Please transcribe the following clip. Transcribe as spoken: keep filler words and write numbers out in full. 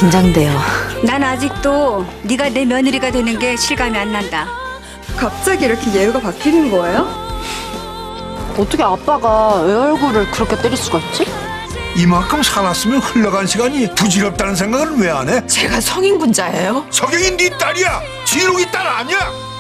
긴장돼요. 난 아직도 네가 내 며느리가 되는 게 실감이 안 난다. 갑자기 이렇게 예우가 바뀌는 거예요? 어떻게 아빠가 애 얼굴을 그렇게 때릴 수가 있지? 이만큼 살았으면 흘러간 시간이 부질없다는 생각은 왜 안 해? 제가 성인군자예요? 석영이 네 딸이야. 진욱이 딸 아니야.